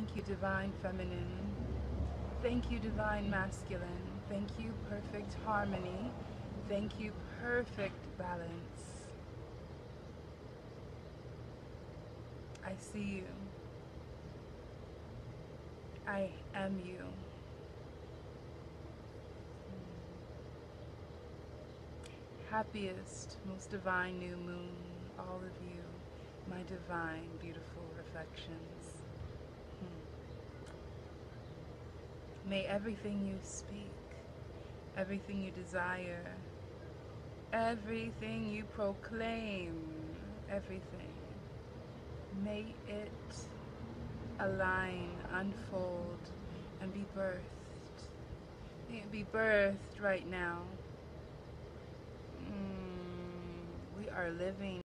Thank you, Divine Feminine. Thank you, Divine Masculine. Thank you, perfect harmony. Thank you, perfect balance. I see you. I am you. Happiest, most divine new moon, all of you, my divine, beautiful reflections. May everything you speak, everything you desire, everything you proclaim, everything, may it align, unfold, and be birthed. May it be birthed right now. We are living